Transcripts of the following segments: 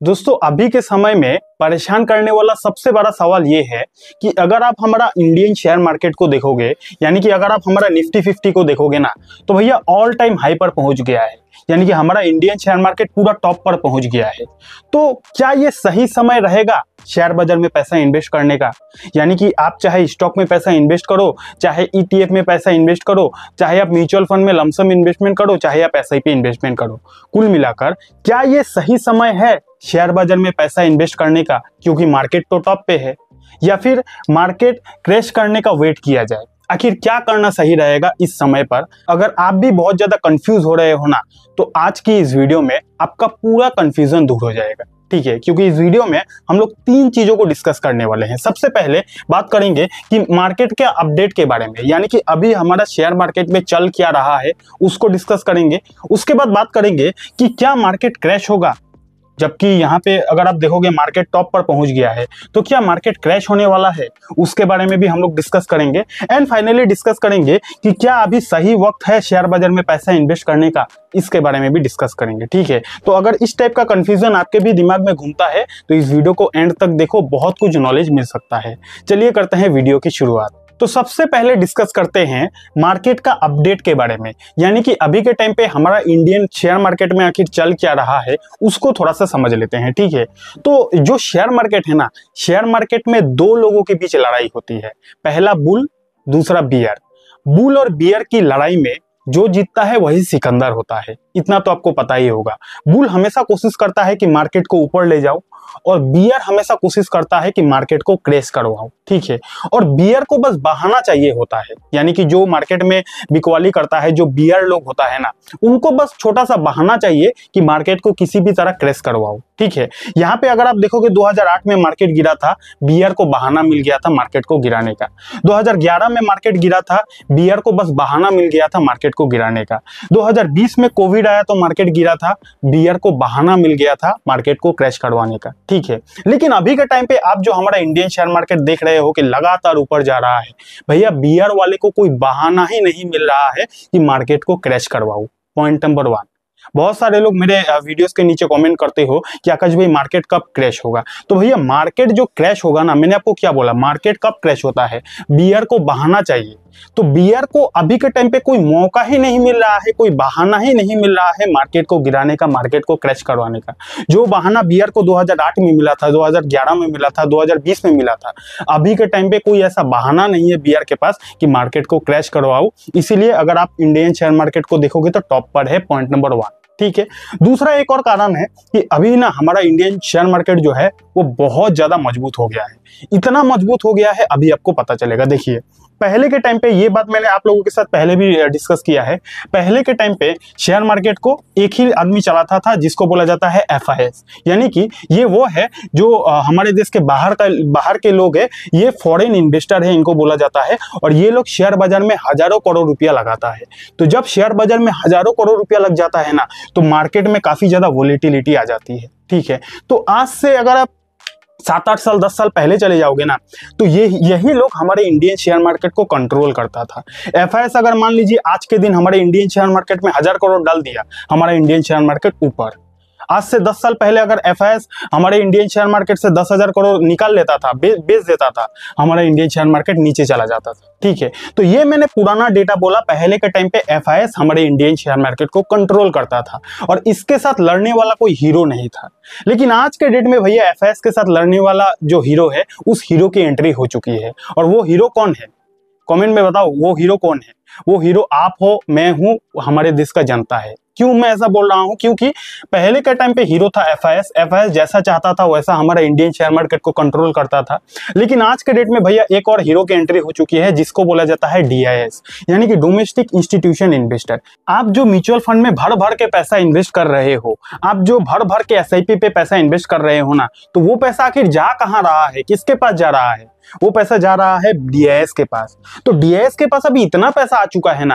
दोस्तों अभी के समय में परेशान करने वाला सबसे बड़ा सवाल ये है कि अगर आप हमारा इंडियन शेयर मार्केट को देखोगे, यानी कि अगर आप हमारा निफ्टी 50 को देखोगे ना, तो भैया ऑल टाइम हाई पर पहुंच गया है। यानी कि हमारा इंडियन शेयर मार्केट पूरा टॉप पर पहुंच गया है। तो क्या ये सही समय रहेगा शेयर बाजार में पैसा इन्वेस्ट करने का? यानी कि आप चाहे स्टॉक में पैसा इन्वेस्ट करो, चाहे ईटीएफ में पैसा इन्वेस्ट करो, चाहे आप म्यूचुअल फंड में लमसम इन्वेस्टमेंट करो, चाहे आप एसआईपी इन्वेस्टमेंट करो, कुल मिलाकर क्या ये सही समय है शेयर बाजार में पैसा इन्वेस्ट करने का, क्योंकि मार्केट तो टॉप पे है? या फिर मार्केट क्रैश करने का वेट किया जाए? आखिर क्या करना सही रहेगा इस समय पर? अगर आप भी बहुत ज्यादा कंफ्यूज हो रहे हो ना, तो आज की इस वीडियो में आपका पूरा कंफ्यूजन दूर हो जाएगा। ठीक है, क्योंकि इस वीडियो में हम लोग 3 चीजों को डिस्कस करने वाले हैं। सबसे पहले बात करेंगे कि मार्केट के अपडेट के बारे में, यानी कि अभी हमारा शेयर मार्केट में चल क्या रहा है उसको डिस्कस करेंगे। उसके बाद बात करेंगे कि क्या मार्केट क्रैश होगा, जबकि यहाँ पे अगर आप देखोगे मार्केट टॉप पर पहुंच गया है, तो क्या मार्केट क्रैश होने वाला है, उसके बारे में भी हम लोग डिस्कस करेंगे। एंड फाइनली डिस्कस करेंगे कि क्या अभी सही वक्त है शेयर बाजार में पैसा इन्वेस्ट करने का, इसके बारे में भी डिस्कस करेंगे। ठीक है, तो अगर इस टाइप का कंफ्यूजन आपके भी दिमाग में घूमता है तो इस वीडियो को एंड तक देखो, बहुत कुछ नॉलेज मिल सकता है। चलिए करते हैं वीडियो की शुरुआत। तो सबसे पहले डिस्कस करते हैं मार्केट का अपडेट के बारे में, यानी कि अभी के टाइम पे हमारा इंडियन शेयर मार्केट में आखिर चल क्या रहा है उसको थोड़ा सा समझ लेते हैं। ठीक है, तो जो शेयर मार्केट है ना, शेयर मार्केट में 2 लोगों के बीच लड़ाई होती है, पहला बुल, दूसरा बियर। बुल और बियर की लड़ाई में जो जीतता है वही सिकंदर होता है, इतना तो आपको पता ही होगा। बुल हमेशा कोशिश करता है कि मार्केट को ऊपर ले जाओ, और बियर हमेशा कोशिश करता है कि मार्केट को क्रैश करवाओ। ठीक है, और बियर को बस बहाना चाहिए होता है, यानी कि जो मार्केट में बिकवाली करता है, जो बियर लोग होता है ना, उनको बस छोटा सा बहाना चाहिए कि मार्केट को किसी भी तरह क्रैश करवाओ। ठीक है, यहाँ पे अगर आप देखोगे 2008 में मार्केट गिरा था, बियर को बहाना मिल गया था मार्केट को गिराने का। 2011 में मार्केट गिरा था, बियर को बस बहाना मिल गया था मार्केट को गिराने का। 2020 में कोविड आया तो मार्केट गिरा था, बियर को बहाना मिल गया था मार्केट को क्रैश करवाने का। ठीक है, लेकिन अभी के टाइम पे आप जो हमारा इंडियन शेयर मार्केट देख रहे हो कि लगातार ऊपर जा रहा है, भैया बियर वाले को कोई बहाना ही नहीं मिल रहा है कि मार्केट को क्रैश करवाओ। Point number 1। बहुत सारे लोग मेरे वीडियोस के नीचे कमेंट करते हो कि आकाश भाई मार्केट कब क्रैश होगा। तो भैया मार्केट जो क्रैश होगा ना, मैंने आपको क्या बोला, मार्केट कब क्रैश होता है, बियर को बहाना चाहिए। तो बियर को अभी के टाइम पे कोई मौका ही नहीं मिल रहा है, कोई बहाना ही नहीं मिल रहा है मार्केट को गिराने का, मार्केट को क्रैश करवाने का। जो बहाना बियर को 2008 में मिला था, 2011 में मिला था, 2020 में मिला था, अभी के टाइम पे कोई ऐसा बहाना नहीं है बियर के पास कि मार्केट को क्रैश करवाओ। इसीलिए अगर आप इंडियन शेयर मार्केट को देखोगे तो टॉप पर है। Point number 1। ठीक है, दूसरा एक और कारण है कि अभी ना हमारा इंडियन शेयर मार्केट जो है वो बहुत ज्यादा मजबूत हो गया है। इतना मजबूत हो गया है, अभी आपको पता चलेगा। देखिए, पहले के टाइम पे, ये बात मैंने आप लोगों के साथ पहले भी डिस्कस किया है, पहले के टाइम पे शेयर मार्केट को एक ही आदमी चलाता था जिसको बोला जाता है एफआईएस, यानी कि ये वो है जो हमारे देश के बाहर के लोग है, ये फॉरेन इन्वेस्टर है, इनको बोला जाता है। और ये लोग शेयर बाजार में हजारों करोड़ रुपया लगाता है। तो जब शेयर बाजार में हजारों करोड़ रुपया लग जाता है ना, तो मार्केट में काफी ज्यादा वोलेटिलिटी आ जाती है। ठीक है, तो आज से अगर आप 7-8 साल 10 साल पहले चले जाओगे ना, तो यही लोग हमारे इंडियन शेयर मार्केट को कंट्रोल करता था। एफआईएस अगर मान लीजिए आज के दिन हमारे इंडियन शेयर मार्केट में 1000 करोड़ डाल दिया, हमारा इंडियन शेयर मार्केट ऊपर। आज से 10 साल पहले अगर एफआईएस हमारे इंडियन शेयर मार्केट से 10,000 करोड़ निकाल लेता था, बेच देता था, हमारा इंडियन शेयर मार्केट नीचे चला जाता था। ठीक है, तो ये मैंने पुराना डेटा बोला। पहले के टाइम पे एफआईएस हमारे इंडियन शेयर मार्केट को कंट्रोल करता था और इसके साथ लड़ने वाला कोई हीरो नहीं था। लेकिन आज के डेट में भैया एफआईएस के साथ लड़ने वाला जो हीरो है, उस हीरो की एंट्री हो चुकी है। और वो हीरो कौन है, कमेंट में बताओ, वो हीरो कौन है? वो हीरो आप हो, मैं हूं, हमारे देश का जनता है। क्यों मैं ऐसा बोल रहा हूं? क्योंकि पहले के टाइम पे हीरो था एफआईएस। एफआईएस जैसा चाहता था वैसा हमारा इंडियन शेयर मार्केट को कंट्रोल करता था। लेकिन आज के डेट में भैया एक और हीरो की एंट्री हो चुकी है, जिसको बोला जाता है डीआईएस, यानी कि डोमेस्टिक इंस्टीट्यूशन इन्वेस्टर। आप जो म्यूचुअल फंड में भर भर के पैसा इन्वेस्ट कर रहे हो, आप जो भर भर के एसआईपी पे पैसा इन्वेस्ट कर रहे हो ना, तो वो पैसा आखिर जा कहाँ रहा है, किसके पास जा रहा है? वो पैसा जा रहा है डीआईएस के पास। तो डीआईएस के पास अभी इतना पैसा आ चुका है ना,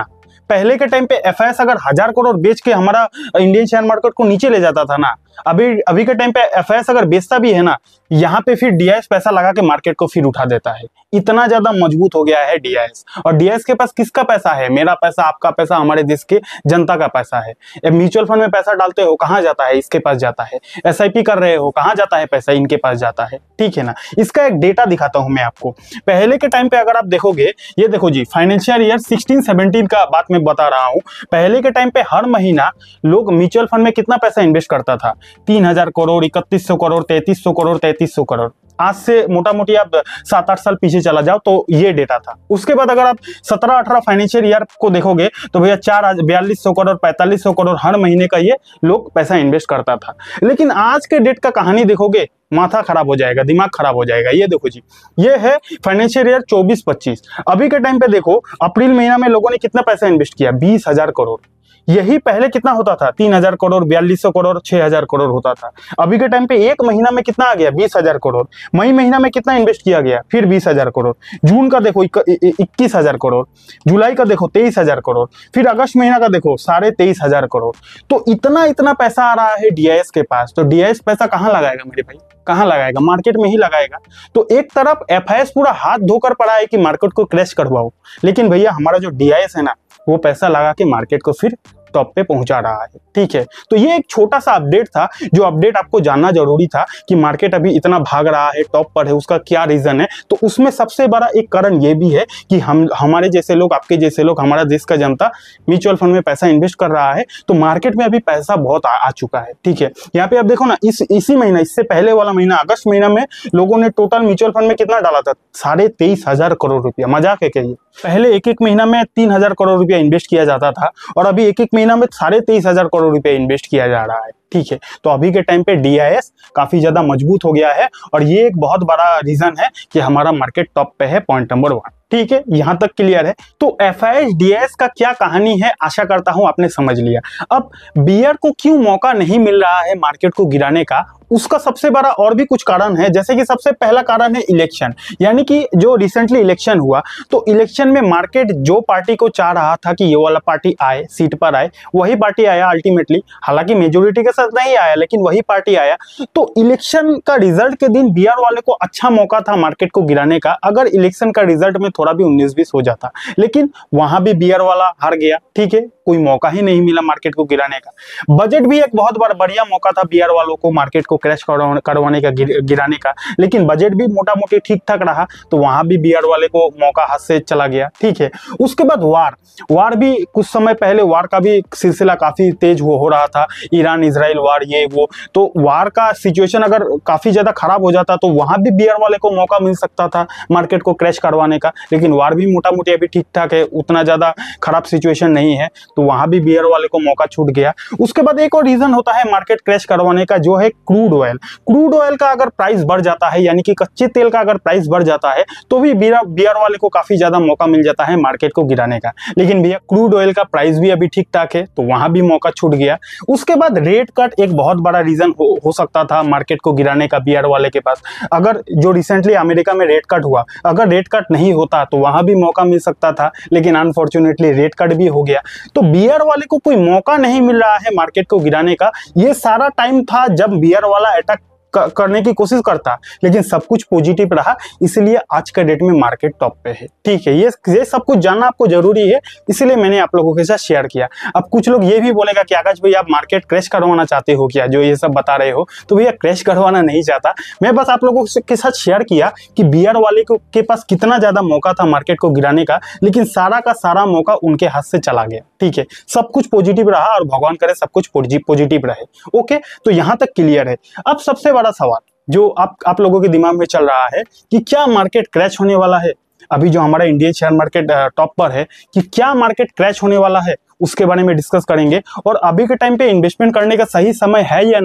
पहले के टाइम पे एफआईएस अगर 1000 करोड़ बेच के हमारा इंडियन शेयर मार्केट को नीचे ले जाता था ना, अभी के टाइम पे एफआईएस अगर बेचता भी है ना, यहाँ पे फिर डीआईएस पैसा लगा के मार्केट को फिर उठा देता है। इतना ज्यादा मजबूत हो गया है डीआईएस। और डीआईएस के पास किसका पैसा है? मेरा पैसा, आपका पैसा, हमारे देश के जनता का पैसा है। म्यूचुअल फंड में पैसा डालते हो, कहाँ जाता है? इसके पास जाता है। एसआईपी कर रहे हो, कहाँ जाता है पैसा? इनके पास जाता है। ठीक है ना। इसका एक डेटा दिखाता हूं मैं आपको। पहले के टाइम पे अगर आप देखोगे, ये देखो जी, फाइनेंशियल ईयर 16-17 का बात मैं बता रहा हूं। पहले के टाइम पे हर महीना लोग म्यूचुअल फंड में कितना पैसा इन्वेस्ट करता था? 3000 करोड़, 3100 करोड़, 3300 करोड़, 3300 करोड़। आज से मोटा मोटी आप 7-8 साल पीछे चला जाओ तो ये डेटा था। उसके बाद अगर आप 17-18 फाइनेंशियल ईयर को देखोगे तो भैया 4200 करोड़, 4500 करोड़ हर महीने का ये लोग पैसा इन्वेस्ट करता था। लेकिन आज के डेट का कहानी देखोगे, माथा खराब हो जाएगा, दिमाग खराब हो जाएगा। ये देखो जी, ये है फाइनेंशियल ईयर 24-25। अभी के टाइम पे देखो, अप्रैल महीना में लोगों ने कितना पैसा इन्वेस्ट किया? 20,000 करोड़। यही पहले कितना होता था? 3000 करोड़, 4200 करोड़, 6000 करोड़ होता था। अभी के टाइम पे एक महीना में कितना आ गया? 20,000 करोड़। मई महीना में कितना इन्वेस्ट किया गया? फिर 20,000 करोड़। जून का देखो 21,000 करोड़। जुलाई का देखो 23,000 करोड़। फिर अगस्त महीना का देखो 23,500 करोड़। तो इतना पैसा आ रहा है डीआईएस के पास। तो डीआईएस पैसा कहाँ लगाएगा मेरे भाई? कहाँ लगाएगा? मार्केट में ही लगाएगा। तो एक तरफ एफआईएस पूरा हाथ धोकर पड़ा है कि मार्केट को क्रैश करवाओ, लेकिन भैया हमारा जो डीआईएस है ना, वो पैसा लगा के मार्केट को फिर टॉप पे पहुंचा रहा है। ठीक है। तो ये एक छोटा सा अपडेट था, जो अपडेट आपको जानना जरूरी था कि मार्केट अभी इतना भाग रहा है, टॉप पर है, उसका क्या रीजन है। तो उसमें सबसे बड़ा एक कारण ये भी है कि हमारे जैसे लोग, आपके जैसे लोग, हमारा देश का जनता म्यूचुअल फंड में पैसा इन्वेस्ट कर रहा है। तो मार्केट में अभी पैसा बहुत आ चुका है। ठीक है। यहाँ पे आप देखो ना, इसी महीना, इससे पहले वाला महीना अगस्त महीना में लोगों ने टोटल म्यूचुअल फंड में कितना डाला था? 23,500 करोड़ रुपया। मजाक है क्या ये? पहले एक महीना में 3,000 करोड़ रुपया इन्वेस्ट किया जाता था, और अभी एक महीना में 23,500 करोड़ रुपया इन्वेस्ट किया जा रहा है। ठीक है। तो अभी के टाइम पे डीआईएस काफी ज्यादा मजबूत हो गया है, और ये एक बहुत बड़ा रीजन है कि हमारा मार्केट टॉप पे है, पॉइंट नंबर 1। ठीक है, यहां तक क्लियर है। तो एफआईएस डीआईएस का क्या कहानी है, आशा करता हूं आपने समझ लिया। अब बियर को क्यों मौका नहीं मिल रहा है मार्केट को गिराने का, उसका सबसे बड़ा और भी कुछ कारण है। जैसे कि सबसे पहला कारण है इलेक्शन, यानी कि जो रिसेंटली इलेक्शन हुआ, तो इलेक्शन में मार्केट जो पार्टी को चाह रहा था कि ये वाला पार्टी आए, सीट पर आए, वही पार्टी आया अल्टीमेटली। हालांकि मेजोरिटी के साथ नहीं आया, लेकिन वही पार्टी आया। तो इलेक्शन का रिजल्ट के दिन बियर वाले को अच्छा मौका था मार्केट को गिराने का, अगर इलेक्शन का रिजल्ट में थोड़ा भी 19-20 हो जाता। लेकिन वहां भी बियर वाला हार गया। ठीक है, कोई मौका ही नहीं मिला मार्केट को गिराने का। बजट भी एक बहुत बढ़िया मौका था बियर वालों को मार्केट को क्रैश करवाने का, गिराने का, लेकिन बजट भी मोटा मोटी ठीक ठाक रहा, तो वहां भी बियर वाले को मौका हाथ से चला गया। ठीक है। उसके बाद वार भी कुछ समय पहले, वार का भी सिलसिला काफी तेज हो रहा था, ईरान इजराइल वार, ये वो। तो वार का सिचुएशन अगर काफी ज्यादा खराब हो जाता तो वहां भी बियर वाले को मौका मिल सकता था मार्केट को क्रैश करवाने का, लेकिन वार भी मोटा मोटी अभी ठीक ठाक है, उतना ज्यादा खराब सिचुएशन नहीं है, तो वहां भी बियर वाले को मौका छूट गया। उसके बाद एक और रीजन होता है मार्केट क्रैश करवाने का, जो है क्रूड ऑयल। क्रूड ऑयल का अगर प्राइस बढ़ जाता है, यानी कि कच्चे तेल का अगर प्राइस बढ़ जाता है, तो भी बियर वाले को काफी ज्यादा मौका मिल जाता है मार्केट को गिराने का। लेकिन भैया क्रूड ऑयल का प्राइस भी अभी ठीक ठाक है, तो वहां भी मौका छूट गया। उसके बाद रेट कट एक बहुत बड़ा रीजन हो सकता था मार्केट को गिराने का बियर वाले के पास। अगर जो रिसेंटली अमेरिका में रेट कट हुआ, अगर रेट कट नहीं होता तो वहां भी मौका मिल सकता था, लेकिन अनफॉर्चुनेटली रेट कट भी हो गया। तो बियर वाले को कोई मौका नहीं मिल रहा है मार्केट को गिराने का। ये सारा टाइम था जब बियर वाला अटैक करने की कोशिश करता, लेकिन सब कुछ पॉजिटिव रहा, इसलिए आज के डेट में मार्केट टॉप पे है। ठीक है, ये सब कुछ जानना आपको जरूरी है, इसलिए मैंने आप लोगों के साथ शेयर किया। अब कुछ लोग ये भी बोलेगा कि आकाश भाई आप मार्केट क्रैश करवाना चाहते हो क्या, जो ये सब बता रहे हो। तो भैया क्रैश करवाना नहीं चाहता मैं, बस आप लोगों के साथ शेयर किया कि बियर वाले के पास कितना ज्यादा मौका था मार्केट को गिराने का, लेकिन सारा का सारा मौका उनके हाथ से चला गया। ठीक है, सब कुछ पॉजिटिव रहा, और भगवान करे सब कुछ पॉजिटिव रहे। ओके, तो यहां तक क्लियर है। अब सबसे बड़ा सवाल जो आप लोगों के दिमाग में चल रहा है कि क्या मार्केट क्रैश होने वाला है। अभी जो हमारा इंडियन शेयर मार्केट टॉप पर है, कि क्या मार्केट क्रैश होने वाला है, उसके बारे में डिस्कस करेंगे। और अभी के टाइम पे इन्वेस्टमेंट करने का सही समय है या नहीं,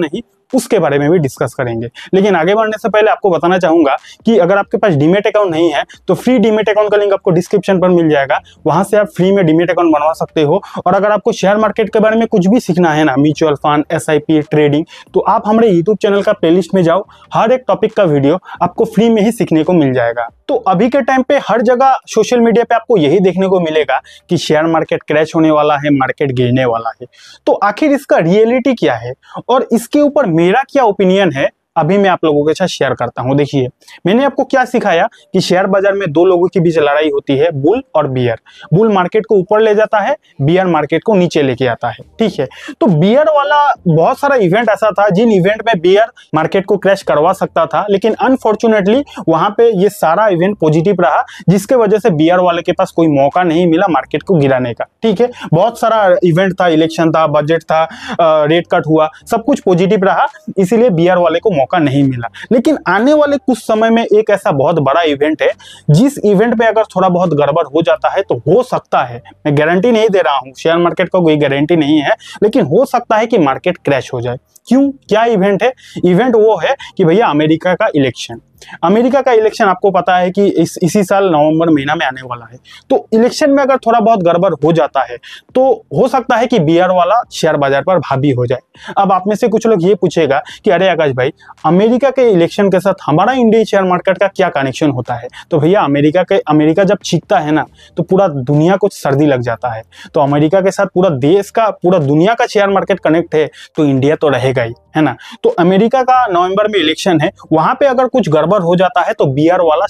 उसके बारे में भी डिस्कस करेंगे। लेकिन आगे बढ़ने से पहले आपको बताना चाहूंगा कि अगर आपके पास डीमेट अकाउंट नहीं है तो फ्री डीमेट अकाउंट का लिंक आपको डिस्क्रिप्शन पर मिल जाएगा, वहां से आप फ्री में डीमेट अकाउंट बनवा सकते हो। और अगर आपको शेयर मार्केट के बारे में कुछ भी सीखना है ना, म्यूचुअल फंड, SIP, ट्रेडिंग, तो आप हमारे यूट्यूब चैनल का प्लेलिस्ट में जाओ, हर एक टॉपिक का वीडियो आपको फ्री में ही सीखने को मिल जाएगा। तो अभी के टाइम पे हर जगह सोशल मीडिया पे आपको यही देखने को मिलेगा कि शेयर मार्केट क्रैश होने वाला है, मार्केट गिरने वाला है। तो आखिर इसका रियलिटी क्या है और इसके ऊपर मेरा क्या ओपिनियन है, अभी मैं आप लोगों के साथ शेयर करता हूं। देखिए, मैंने आपको क्या सिखाया कि शेयर बाजार में दो लोगों के बीच लड़ाई होती है, बुल और बियर। बुल मार्केट को ऊपर ले जाता है, बियर मार्केट को नीचे लेके आता है, ठीक है। तो बियर वाला बहुत सारा इवेंट ऐसा था जिन इवेंट में बियर मार्केट को क्रैश करवा सकता था, लेकिन अनफॉर्चुनेटली वहां पे ये सारा इवेंट पॉजिटिव रहा, जिसके वजह से बियर वाले के पास कोई मौका नहीं मिला मार्केट को गिराने का, ठीक है। बहुत सारा इवेंट था, इलेक्शन था, बजट था, रेट कट हुआ, सब कुछ पॉजिटिव रहा, इसीलिए बियर वाले को मौका नहीं मिला। लेकिन आने वाले कुछ समय में एक ऐसा बहुत बड़ा इवेंट है जिस इवेंट पे अगर थोड़ा बहुत गड़बड़ हो जाता है तो हो सकता है, मैं गारंटी नहीं दे रहा हूं, शेयर मार्केट का कोई गारंटी नहीं है, लेकिन हो सकता है कि मार्केट क्रैश हो जाए। क्यों? क्या इवेंट है? इवेंट वो है कि भैया अमेरिका का इलेक्शन। अमेरिका का इलेक्शन आपको पता है कि इसी साल नवंबर महीना में आने वाला है। तो इलेक्शन में अगर थोड़ा बहुत गड़बड़ हो जाता है तो हो सकता है कि बियर वाला शेयर बाजार पर हावी हो जाए। अब आप में से कुछ लोग ये पूछेगा कि अरे आकाश भाई, अमेरिका के इलेक्शन के साथ हमारा इंडियन शेयर मार्केट का क्या कनेक्शन होता है? तो भैया अमेरिका जब चीखता है ना तो पूरा दुनिया को सर्दी लग जाता है। तो अमेरिका के साथ पूरा देश का, पूरा दुनिया का शेयर मार्केट कनेक्ट है तो इंडिया तो रहेगा ही, है ना। तो अमेरिका का नवंबर में इलेक्शन है, वहां पे अगर कुछ गड़बड़ हो जाता है तो बियर वाला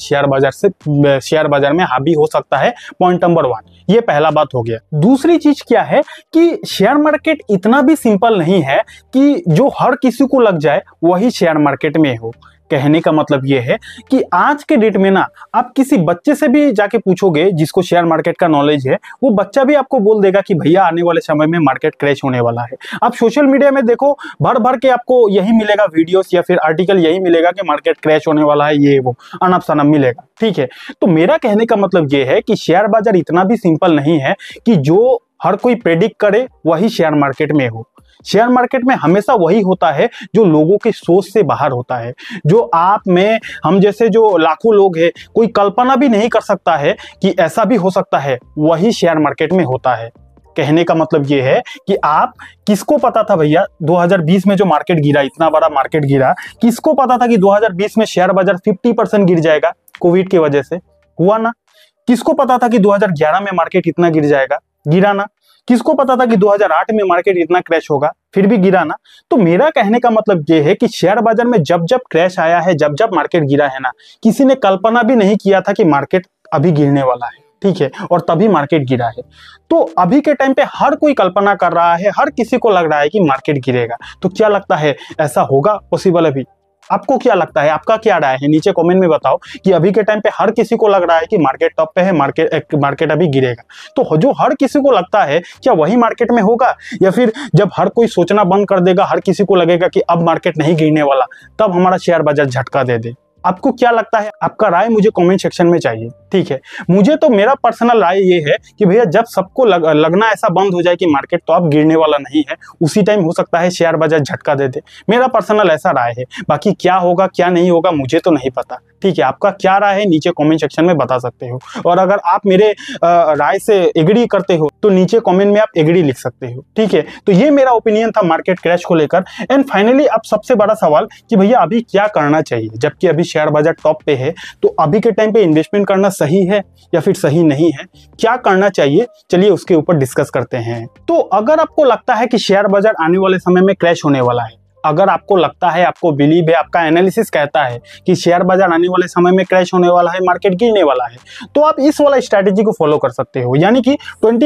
शेयर बाजार में हावी हो सकता है। पॉइंट नंबर 1, ये पहला बात हो गया। दूसरी चीज क्या है कि शेयर मार्केट इतना भी सिंपल नहीं है कि जो हर किसी को लग जाए वही शेयर मार्केट में हो। कहने का मतलब ये है कि आज के डेट में ना आप किसी बच्चे से भी जाके पूछोगे जिसको शेयर मार्केट का नॉलेज है, वो बच्चा भी आपको बोल देगा कि भैया आने वाले समय में मार्केट क्रैश होने वाला है। आप सोशल मीडिया में देखो, भर भर के आपको यही मिलेगा वीडियोस या फिर आर्टिकल, यही मिलेगा कि मार्केट क्रैश होने वाला है, ये वो अनप शनप मिलेगा, ठीक है। तो मेरा कहने का मतलब ये है कि शेयर बाजार इतना भी सिंपल नहीं है कि जो हर कोई प्रेडिक्ट करे वही शेयर मार्केट में हो। शेयर मार्केट में हमेशा वही होता है जो लोगों के सोच से बाहर होता है, जो आप में, हम जैसे जो लाखों लोग हैं, कोई कल्पना भी नहीं कर सकता है कि ऐसा भी हो सकता है, वही शेयर मार्केट में होता है। कहने का मतलब ये है कि आप, किसको पता था भैया 2020 में जो मार्केट गिरा, इतना बड़ा मार्केट गिरा, किसको पता था कि 2020 में शेयर बाजार 50% गिर जाएगा कोविड की वजह से? हुआ ना। किसको पता था कि 2011 में मार्केट इतना गिर जाएगा? गिरा ना। किसको पता था कि 2008 में मार्केट इतना क्रैश होगा? फिर भी गिरा ना। तो मेरा कहने का मतलब ये है कि शेयर बाजार में जब जब क्रैश आया है, जब जब मार्केट गिरा है ना, किसी ने कल्पना भी नहीं किया था कि मार्केट अभी गिरने वाला है, ठीक है, और तभी मार्केट गिरा है। तो अभी के टाइम पे हर कोई कल्पना कर रहा है, हर किसी को लग रहा है कि मार्केट गिरेगा। तो क्या लगता है, ऐसा होगा पॉसिबल अभी? आपको क्या लगता है, आपका क्या राय है? नीचे कमेंट में बताओ कि अभी के टाइम पे हर किसी को लग रहा है कि मार्केट टॉप पे है, मार्केट अभी गिरेगा। तो जो हर किसी को लगता है, क्या वही मार्केट में होगा? या फिर जब हर कोई सोचना बंद कर देगा, हर किसी को लगेगा कि अब मार्केट नहीं गिरने वाला, तब हमारा शेयर बाजार झटका दे दे? आपको क्या लगता है? आपका राय मुझे कमेंट सेक्शन में चाहिए, ठीक है। मुझे तो मेरा पर्सनल राय ये है कि भैया जब सबको लगना ऐसा बंद हो जाए कि मार्केट तो अब गिरने वाला नहीं है, उसी टाइम हो सकता है शेयर बाजार झटका दे दे। मेरा पर्सनल ऐसा राय है। बाकी क्या होगा क्या नहीं होगा मुझे तो नहीं पता, ठीक है। आपका क्या राय है नीचे कमेंट सेक्शन में बता सकते हो। और अगर आप मेरे राय से एग्री करते हो तो नीचे कमेंट में आप एग्री लिख सकते हो, ठीक है। तो ये मेरा ओपिनियन था मार्केट क्रैश को लेकर। एंड फाइनली अब सबसे बड़ा सवाल कि भैया अभी क्या करना चाहिए, जबकि अभी शेयर बाजार टॉप पे है, तो अभी के टाइम पे इन्वेस्टमेंट करना सही है या फिर सही नहीं है? क्या करना चाहिए, चलिए उसके ऊपर डिस्कस करते हैं। तो अगर आपको लगता है कि शेयर बाजार आने वाले समय में क्रैश होने वाला है, अगर आपको लगता है, आपको बिलीव है, आपका एनालिसिस कहता है कि शेयर बाजार आने वाले समय में क्रैश होने वाला है, मार्केट गिरने वाला है, तो आप इस वाला स्ट्रैटेजी को फॉलो कर सकते हो, यानी कि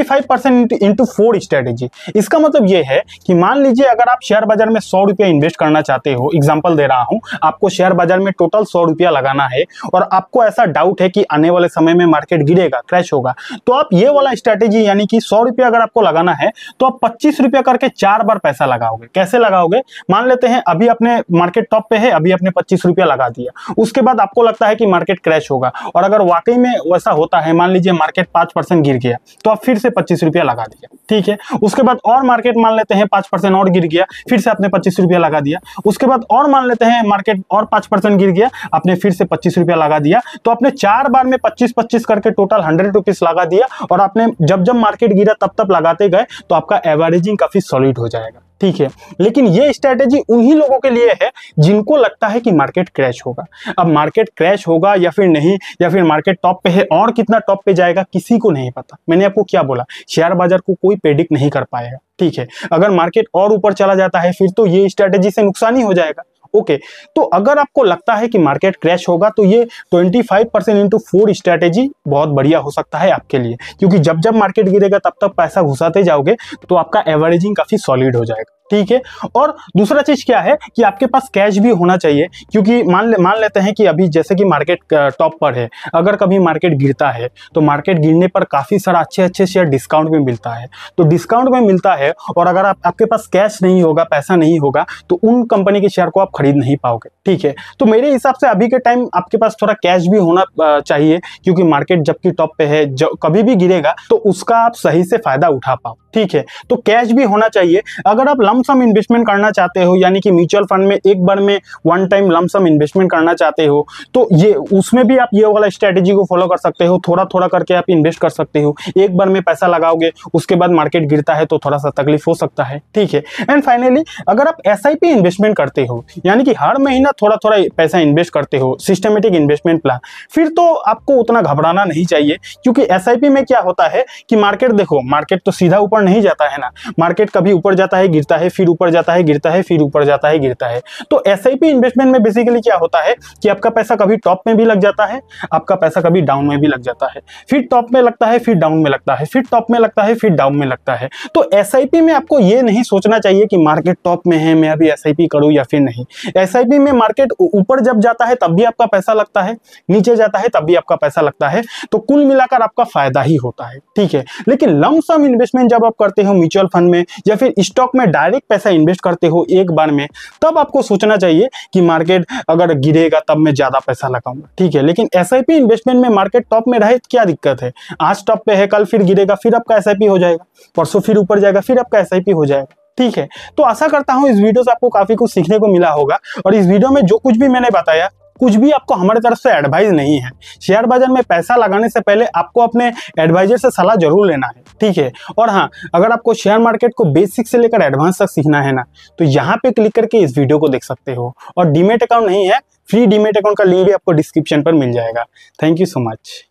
25% इंटू 4 स्ट्रैटेजी। इसका मतलब ये है कि मान लीजिए अगर आप शेयर बाजार में 100 रुपया इन्वेस्ट करना चाहते हो, एग्जाम्पल दे रहा हूं, आपको शेयर बाजार में टोटल 100 रुपया लगाना है और आपको ऐसा डाउट है कि आने वाले समय में मार्केट गिरेगा, क्रैश होगा, तो आप ये वाला स्ट्रैटेजी, यानी कि 100 रुपया अगर आपको लगाना है तो आप 25 रुपया करके 4 बार पैसा लगाओगे। कैसे लगाओगे? मान मान लेते हैं अभी अपने मार्केट टॉप पे है, अभी आपने 25 रुपया लगा दिया, उसके बाद आपको लगता है कि मार्केट क्रैश होगा, और अगर वाकई में वैसा होता है, मान लीजिए मार्केट 5% गिर गया, तो आप फिर से 25 रुपया लगा दिया, ठीक है। उसके बाद और मार्केट मान लेते हैं 5% और गिर गया, फिर से आपने 25 रुपया लगा दिया। उसके बाद और मान लेते हैं मार्केट और 5% गिर गया, आपने फिर से 25 रुपया लगा दिया। तो आपने 4 बार में 25-25 करके टोटल 100 रुपीज लगा दिया, और आपने जब जब मार्केट गिरा तब तब लगाते गए, तो आपका एवरेजिंग काफी सॉलिड हो जाएगा, ठीक है। लेकिन ये स्ट्रेटेजी उन्हीं लोगों के लिए है जिनको लगता है कि मार्केट क्रैश होगा। अब मार्केट क्रैश होगा या फिर नहीं, या फिर मार्केट टॉप पे है और कितना टॉप पे जाएगा, किसी को नहीं पता। मैंने आपको क्या बोला, शेयर बाजार को कोई प्रेडिक्ट नहीं कर पाएगा, ठीक है। अगर मार्केट और ऊपर चला जाता है फिर तो ये स्ट्रेटेजी से नुकसान ही हो जाएगा। ओके, तो अगर आपको लगता है कि मार्केट क्रैश होगा, तो ये 25% इंटू 4 स्ट्रेटेजी बहुत बढ़िया हो सकता है आपके लिए, क्योंकि जब जब मार्केट गिरेगा तब तक पैसा घुसाते जाओगे, तो आपका एवरेजिंग काफी सॉलिड हो जाएगा, ठीक है। और दूसरा चीज क्या है कि आपके पास कैश भी होना चाहिए, क्योंकि मान लेते हैं कि अभी जैसे कि मार्केट टॉप पर है, अगर कभी मार्केट गिरता है तो मार्केट गिरने पर काफी सारा अच्छे शेयर डिस्काउंट में मिलता है, तो डिस्काउंट में मिलता है, और अगर आपके पास कैश नहीं होगा, पैसा नहीं होगा, तो उन कंपनी के शेयर को आप खरीद नहीं पाओगे, ठीक है। तो मेरे हिसाब से अभी के टाइम आपके पास थोड़ा कैश भी होना चाहिए, क्योंकि मार्केट जबकि टॉप पे है, कभी भी गिरेगा तो उसका आप सही से फायदा उठा पाओ, ठीक है। तो कैश भी होना चाहिए। अगर आप लमसम इन्वेस्टमेंट करना चाहते हो, यानी कि म्यूचुअल फंड में एक बार में वन टाइम लमसम इन्वेस्टमेंट करना चाहते हो, तो ये उसमें भी आप ये वाला स्ट्रेटेजी को फॉलो कर सकते हो। थोड़ा थोड़ा करके आप इन्वेस्ट कर सकते हो, एक बार में पैसा लगाओगे, उसके बाद मार्केट गिरता है तो थोड़ा सा तकलीफ हो सकता है, ठीक है। एंड फाइनली, अगर आप SIP इन्वेस्टमेंट करते हो, यानी कि हर महीना थोड़ा थोड़ा पैसा इन्वेस्ट करते हो, सिस्टमेटिक इन्वेस्टमेंट प्लान, फिर तो आपको उतना घबराना नहीं चाहिए, क्योंकि SIP में क्या होता है कि मार्केट देखो, मार्केट तो सीधा ऊपर नहीं जाता है ना, मार्केट कभी ऊपर जाता है, गिरता है, फिर ऊपर जाता है, गिरता है, फिर ऊपर जाता है, गिरता है। तो SIP इन्वेस्टमेंट में बेसिकली क्या होता है कि आपका पैसा कभी टॉप में भी लग जाता है, आपका पैसा कभी डाउन में भी लग जाता है, फिर टॉप में लगता है, फिर डाउन में लगता है, फिर टॉप में लगता है, फिर डाउन में लगता है। तो SIP में आपको ये नहीं सोचना चाहिए कि मार्केट टॉप में है, मैं अभी SIP करूं या फिर नहीं। SIP में मार्केट ऊपर जब जाता है तब भी आपका पैसा लगता है, नीचे जाता है तब भी आपका पैसा लगता है, तो कुल मिलाकर आपका फायदा ही होता है, ठीक है। लेकिन लमसम इन्वेस्टमेंट जब आप करते हो म्यूचुअल फंड में या फिर स्टॉक में डायरेक्ट पैसा इन्वेस्ट करते हो एक बार में, तब आपको सोचना चाहिए कि मार्केट अगर गिरेगा तब मैं ज्यादा पैसा लगाऊंगा, ठीक है। लेकिन SIP इन्वेस्टमेंट में मार्केट टॉप में रहे तो क्या दिक्कत है, आज टॉप पे है, कल फिर गिरेगा, फिर आपका SIP हो जाएगा, परसों फिर ऊपर जाएगा, फिर आपका SIP हो जाएगा, ठीक है। तो आशा करता हूं इस वीडियो से आपको काफी कुछ सीखने को मिला होगा, और इस वीडियो में जो कुछ भी मैंने बताया, कुछ भी आपको हमारे तरफ से एडवाइस नहीं है। शेयर बाजार में पैसा लगाने से पहले आपको अपने एडवाइजर से सलाह जरूर लेना है, ठीक है। और हाँ, अगर आपको शेयर मार्केट को बेसिक से लेकर एडवांस तक सीखना है ना, तो यहाँ पे क्लिक करके इस वीडियो को देख सकते हो। और डीमेट अकाउंट नहीं है, फ्री डीमेट अकाउंट का लिंक भी आपको डिस्क्रिप्शन पर मिल जाएगा। Thank you so much.